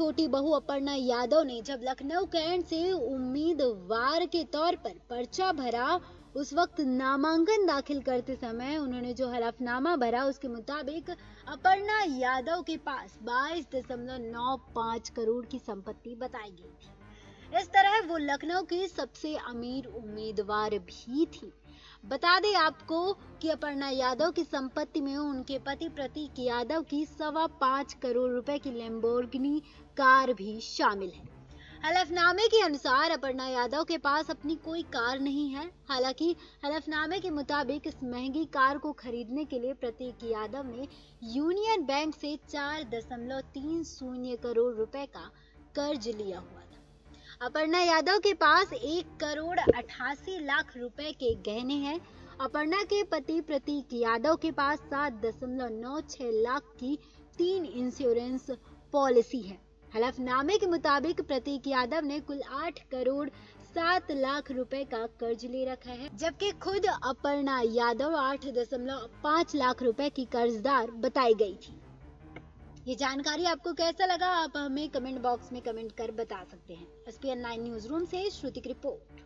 छोटी बहू अपर्णा यादव ने जब लखनऊ कैंट से उम्मीदवार के तौर पर पर्चा भरा, उस वक्त नामांकन दाखिल करते समय उन्होंने जो हलफनामा भरा उसके मुताबिक अपर्णा यादव के पास 22.95 करोड़ की संपत्ति बताई गई थी। इस तरह वो लखनऊ की सबसे अमीर उम्मीदवार भी थी। बता दें आपको कि अपर्णा यादव की संपत्ति में उनके पति प्रतीक यादव की 5.25 करोड़ रुपए की लैम्बोर्गिनी कार भी शामिल है। हलफनामे के अनुसार अपर्णा यादव के पास अपनी कोई कार नहीं है। हालांकि हलफनामे के मुताबिक इस महंगी कार को खरीदने के लिए प्रतीक यादव ने यूनियन बैंक से 4.30 करोड़ रुपए का कर्ज लिया हुआ था। अपर्णा यादव के पास 1.88 करोड़ रुपए के गहने हैं। अपर्णा के पति प्रतीक यादव के पास 7.96 लाख की 3 इंश्योरेंस पॉलिसी है। हलफनामे के मुताबिक प्रतीक यादव ने कुल 8.7 करोड़ रुपए का कर्ज ले रखा है, जबकि खुद अपर्णा यादव 8.5 लाख रुपए की कर्जदार बताई गई थी। ये जानकारी आपको कैसा लगा, आप हमें कमेंट बॉक्स में कमेंट कर बता सकते हैं। SPN 9 न्यूज रूम से श्रुति की रिपोर्ट।